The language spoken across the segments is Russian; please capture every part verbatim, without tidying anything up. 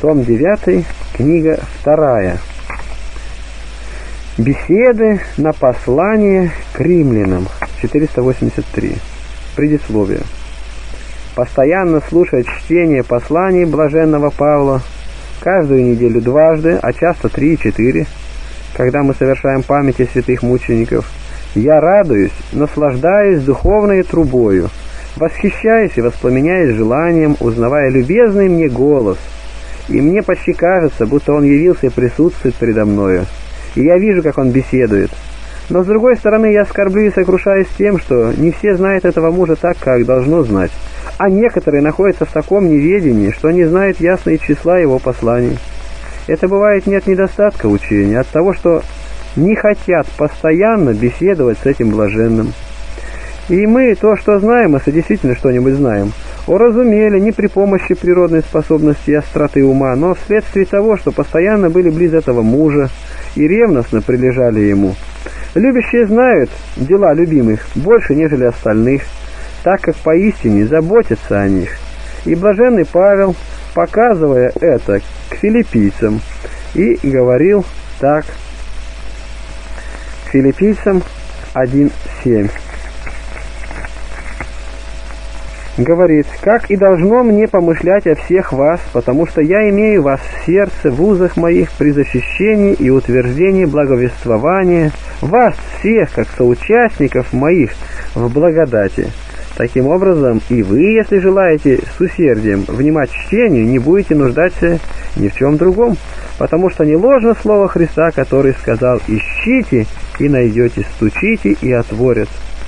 Том девятый, книга вторая. Беседы на послание к римлянам, четыреста восемьдесят три. Предисловие. Постоянно слушая чтение посланий блаженного Павла, каждую неделю дважды, а часто три и четыре, когда мы совершаем памяти святых мучеников, я радуюсь, наслаждаюсь духовной трубою, восхищаюсь и воспламеняюсь желанием, узнавая любезный мне голос, и мне почти кажется, будто он явился и присутствует передо мною, и я вижу, как он беседует. Но с другой стороны, я скорблю и сокрушаюсь тем, что не все знают этого мужа так, как должно знать, а некоторые находятся в таком неведении, что не знают ясно и числа его посланий. Это бывает не от недостатка учения, а от того, что не хотят постоянно беседовать с этим блаженным. И мы то, что знаем, если действительно что-нибудь знаем, уразумели не при помощи природной способности и остроты ума, но вследствие того, что постоянно были близ этого мужа и ревностно прилежали ему. Любящие знают дела любимых больше, нежели остальных, так как поистине заботятся о них. И блаженный Павел, показывая это к филиппийцам, и говорил так. Филиппийцам один семь. Говорит: «Как и должно мне помышлять о всех вас, потому что я имею вас в сердце, в узах моих, при защищении и утверждении благовествования, вас всех, как соучастников моих, в благодати. Таким образом, и вы, если желаете с усердием внимать чтению, не будете нуждаться ни в чем другом, потому что не ложно слово Христа, который сказал: ищите и найдете, стучите и отворят».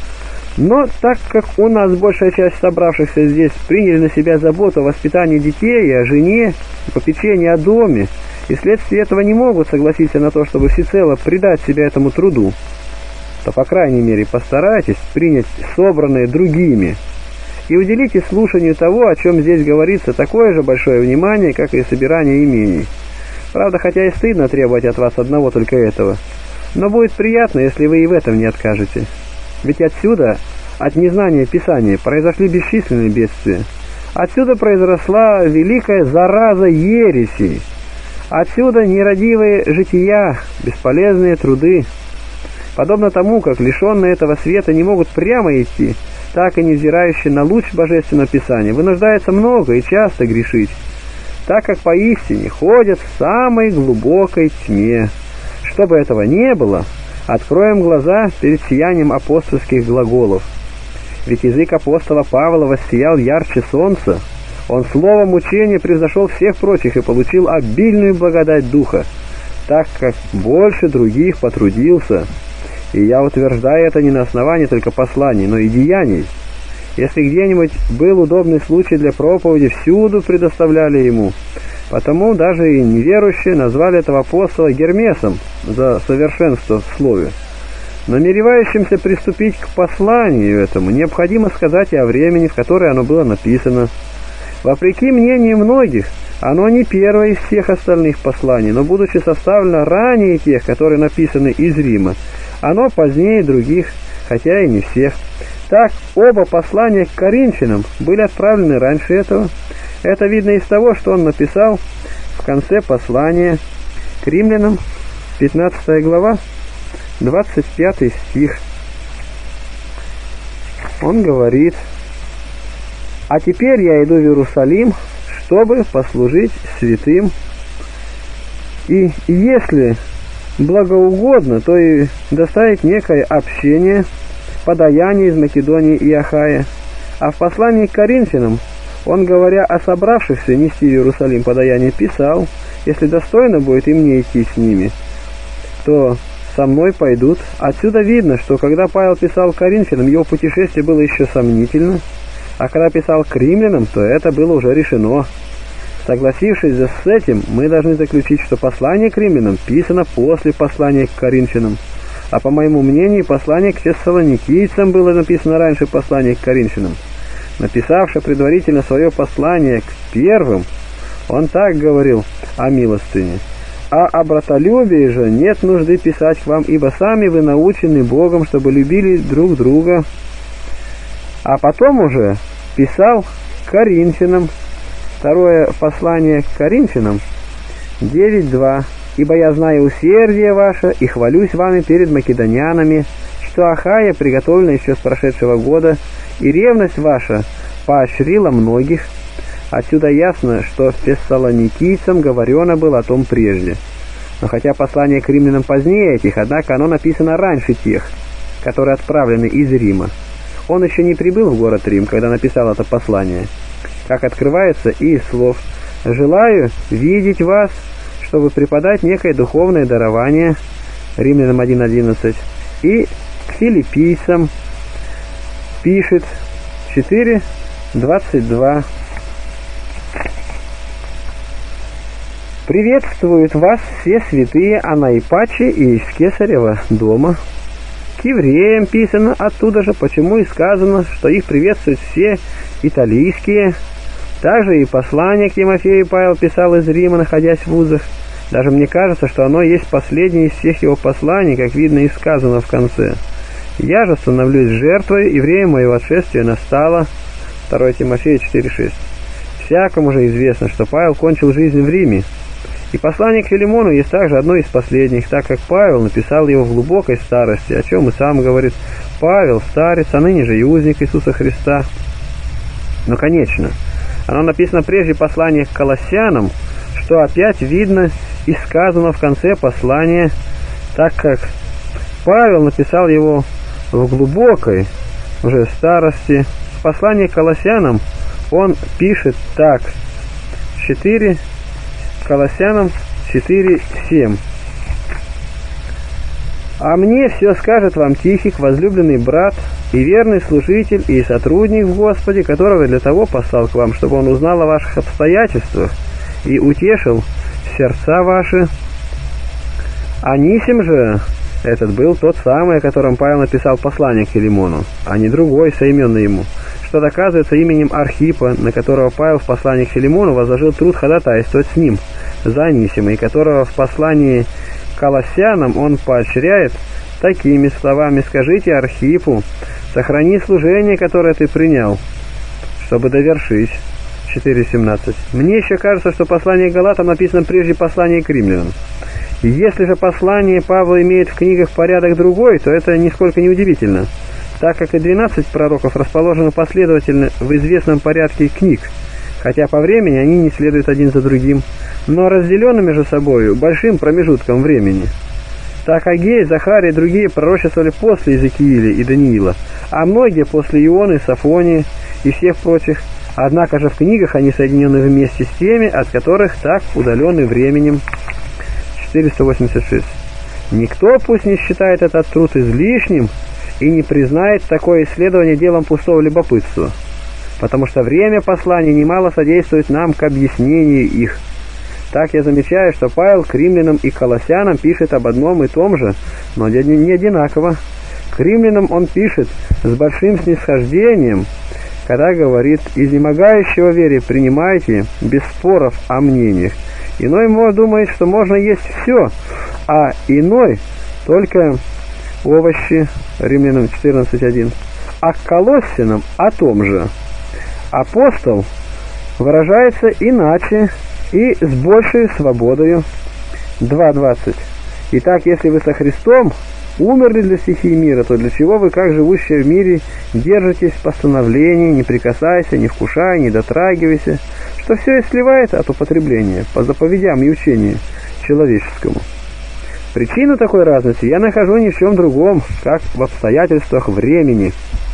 Но так как у нас большая часть собравшихся здесь приняли на себя заботу о воспитании детей, и о жене, и попечении о доме, и вследствие этого не могут согласиться на то, чтобы всецело предать себя этому труду, то, по крайней мере, постарайтесь принять собранное другими и уделите слушанию того, о чем здесь говорится, такое же большое внимание, как и собирание имений. Правда, хотя и стыдно требовать от вас одного только этого, но будет приятно, если вы и в этом не откажете. Ведь отсюда, от незнания Писания, произошли бесчисленные бедствия. Отсюда произросла великая зараза ересей. Отсюда нерадивые жития, бесполезные труды. Подобно тому, как лишенные этого света не могут прямо идти, так и невзирающие на луч Божественного Писания вынуждается много и часто грешить, так как поистине ходят в самой глубокой тьме. Чтобы этого не было, откроем глаза перед сиянием апостольских глаголов. Ведь язык апостола Павла воссиял ярче солнца. Он словом учения превзошел всех прочих и получил обильную благодать Духа, так как больше других потрудился. И я утверждаю это не на основании только посланий, но и деяний. Если где-нибудь был удобный случай для проповеди, всюду предоставляли ему. Потому даже и неверующие назвали этого апостола Гермесом за совершенство в слове. Намеревающимся приступить к посланию этому необходимо сказать и о времени, в которое оно было написано. Вопреки мнению многих, оно не первое из всех остальных посланий, но, будучи составлено ранее тех, которые написаны из Рима, оно позднее других, хотя и не всех. Так, оба послания к Коринфянам были отправлены раньше этого. Это видно из того, что он написал в конце послания к римлянам, пятнадцатая глава, двадцать пятый стих. Он говорит: «А теперь я иду в Иерусалим, чтобы послужить святым, и если благоугодно, то и доставить некое общение, подаяние из Македонии и Ахая». А в послании к Коринфянам он, говоря о собравшихся нести в Иерусалим подаяние, писал: «Если достойно будет и мне идти с ними, то со мной пойдут». Отсюда видно, что когда Павел писал к Коринфянам, его путешествие было еще сомнительно, а когда писал к римлянам, то это было уже решено. Согласившись же с этим, мы должны заключить, что послание к римлянам писано после послания к Коринфянам. А по моему мнению, послание к фессалоникийцам было написано раньше послания к Коринфянам. Написавший предварительно свое послание к первым, он так говорил о милостыне: «А о братолюбии же нет нужды писать к вам, ибо сами вы научены Богом, чтобы любили друг друга». А потом уже писал к Коринфянам, Второе послание к Коринфянам девять два. «Ибо я знаю усердие ваше и хвалюсь вами перед македонянами, что Ахая приготовлена еще с прошедшего года, и ревность ваша поощрила многих». Отсюда ясно, что фессалоникийцам говорено было о том прежде. Но хотя послание к римлянам позднее этих, однако оно написано раньше тех, которые отправлены из Рима. Он еще не прибыл в город Рим, когда написал это послание. Как открывается и из слов «желаю видеть вас», чтобы преподать некое духовное дарование, Римлянам один одиннадцать, и к филиппийцам пишет четыре двадцать два. «Приветствуют вас все святые Анаипачи и из Кесарева дома». К евреям писано оттуда же, почему и сказано, что их приветствуют все италийские. Также и послание к Тимофею Павел писал из Рима, находясь в вузах. Даже мне кажется, что оно есть последнее из всех его посланий, как видно и сказано в конце. «Я же становлюсь жертвой, и время моего отшествия настало». второе Тимофея четыре шесть. Всякому же известно, что Павел кончил жизнь в Риме. И послание к Филимону есть также одно из последних, так как Павел написал его в глубокой старости, о чем и сам говорит: «Павел, старец, а ныне же и узник Иисуса Христа». Но, конечно, оно написано прежде послания к Колоссянам, что опять видно и сказано в конце послания, так как Павел написал его в глубокой уже старости. В послании к Колоссянам он пишет так: четыре Колоссянам четыре семь. «А мне все скажет вам Тихик, возлюбленный брат и верный служитель и сотрудник в Господе, которого для того послал к вам, чтобы он узнал о ваших обстоятельствах и утешил сердца ваши. Анисим же, этот был тот самый, о котором Павел написал послание к Филимону, а не другой, соименный ему, что доказывается именем Архипа, на которого Павел в послании к Филимону возложил труд ходатайствовать с ним за Анисима, и которого в послании к Колоссянам он поощряет такими словами: «Скажите Архипу, сохрани служение, которое ты принял, чтобы довершить». четыре семнадцать. Мне еще кажется, что послание к Галатам написано прежде послания к римлянам. Если же послание Павла имеет в книгах порядок другой, то это нисколько не удивительно, так как и двенадцать пророков расположены последовательно в известном порядке книг, хотя по времени они не следуют один за другим, но разделены между собой большим промежутком времени. Так Агей, Захария и другие пророчествовали после Иезекииля и Даниила, а многие после Ионы, Сафонии и всех прочих. Однако же в книгах они соединены вместе с теми, от которых так удалены временем. четыреста восемьдесят шесть. Никто пусть не считает этот труд излишним и не признает такое исследование делом пустого любопытства, потому что время посланий немало содействует нам к объяснению их. Так я замечаю, что Павел к римлянам и колоссянам пишет об одном и том же, но не одинаково. К римлянам он пишет с большим снисхождением, когда говорит: «Изнемогающего вере принимайте без споров о мнениях». Иной может думает, что можно есть все, а иной только овощи, Римлянам четырнадцать один. А к Колоссянам о том же. Апостол выражается иначе и с большей свободою. два двадцать. Итак, если вы со Христом умерли для стихии мира, то для чего вы, как живущие в мире, держитесь постановлений: не прикасайся, не вкушай, не дотрагивайся, что все и сливает от употребления по заповедям и учению человеческому. Причину такой разности я нахожу ни в чем другом, как в обстоятельствах времени.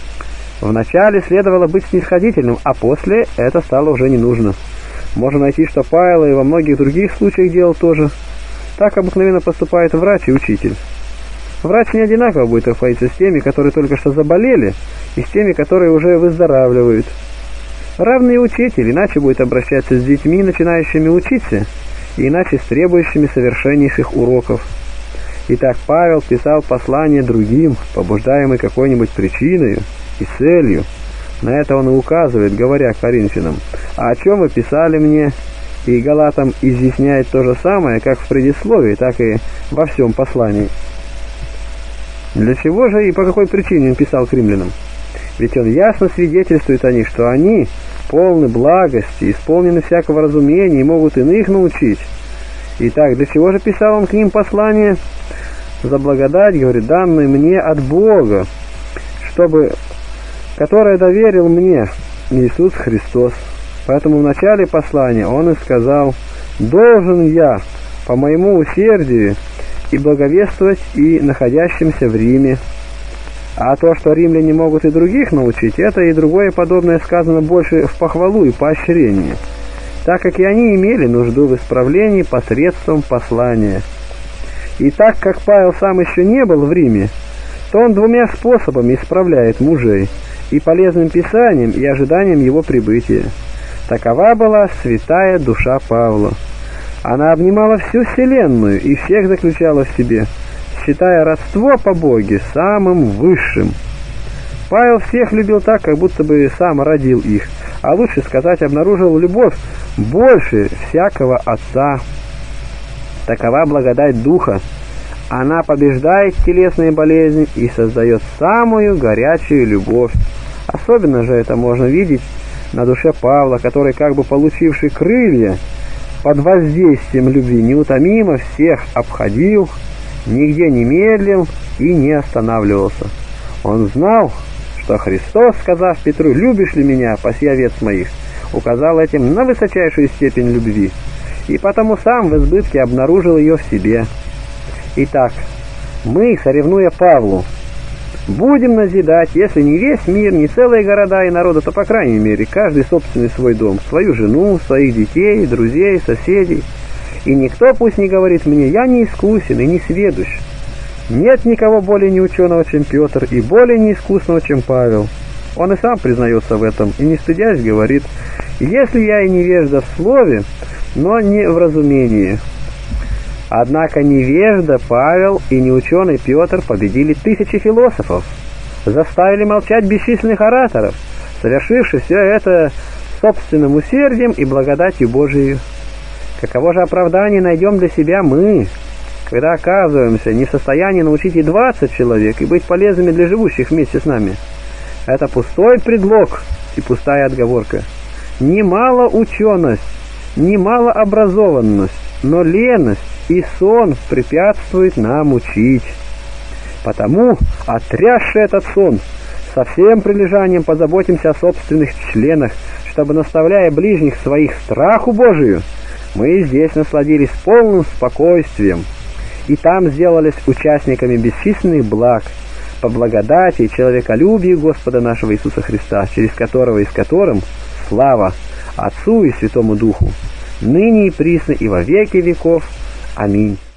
Вначале следовало быть снисходительным, а после это стало уже не нужно. Можно найти, что Павел и во многих других случаях делал тоже. Так обыкновенно поступает врач и учитель. Врач не одинаково будет обходиться с теми, которые только что заболели, и с теми, которые уже выздоравливают. Равный учитель иначе будет обращаться с детьми, начинающими учиться, и иначе с требующими совершеннейших уроков. Итак, Павел писал послание другим, побуждаемый какой-нибудь причиной и целью. На это он и указывает, говоря Коринфянам: «А о чем вы писали мне?» И Галатам изъясняет то же самое, как в предисловии, так и во всем послании. Для чего же и по какой причине он писал к римлянам? Ведь он ясно свидетельствует о них, что они полны благости, исполнены всякого разумения и могут иных научить. Итак, для чего же писал он к ним послание? За благодать, говорит, данную мне от Бога, чтобы, которое доверил мне Иисус Христос. Поэтому в начале послания он и сказал: «Должен я по моему усердию и благовествовать и находящимся в Риме». А то, что римляне могут и других научить, это и другое подобное сказано больше в похвалу и поощрение, так как и они имели нужду в исправлении посредством послания. И так как Павел сам еще не был в Риме, то он двумя способами исправляет мужей: и полезным писанием, и ожиданием его прибытия. Такова была святая душа Павла. Она обнимала всю вселенную и всех заключала в себе, считая родство по Боге самым высшим. Павел всех любил так, как будто бы сам родил их, а лучше сказать, обнаружил любовь больше всякого отца. Такова благодать Духа. Она побеждает телесные болезни и создает самую горячую любовь. Особенно же это можно видеть на душе Павла, который, как бы получивший крылья, под воздействием любви неутомимо всех обходил, нигде не медлил и не останавливался. Он знал, что Христос, сказав Петру: «Любишь ли меня, паси овец моих?», указал этим на высочайшую степень любви, и потому сам в избытке обнаружил ее в себе. Итак, мы, соревнуя Павлу, будем назидать, если не весь мир, не целые города и народы, то, по крайней мере, каждый собственный свой дом, свою жену, своих детей, друзей, соседей. И никто пусть не говорит мне: я не искусен и не сведущ. Нет никого более неученого, чем Петр, и более неискусного, чем Павел. Он и сам признается в этом, и не стыдясь говорит: если я и невежда в слове, но не в разумении. Однако невежда Павел и неученый Петр победили тысячи философов, заставили молчать бесчисленных ораторов, совершивши все это собственным усердием и благодатью Божией. Каково же оправдание найдем для себя мы, когда оказываемся не в состоянии научить и двадцать человек и быть полезными для живущих вместе с нами? Это пустой предлог и пустая отговорка. Немало ученость, немало образованность, но леность и сон препятствует нам учить. Потому, отрясши этот сон, со всем прилежанием позаботимся о собственных членах, чтобы, наставляя ближних своих страху Божию, мы здесь насладились полным спокойствием, и там сделались участниками бесчисленных благ, по благодати и человеколюбию Господа нашего Иисуса Христа, через которого и с которым слава Отцу и Святому Духу, ныне и присно и во веки веков. Аминь.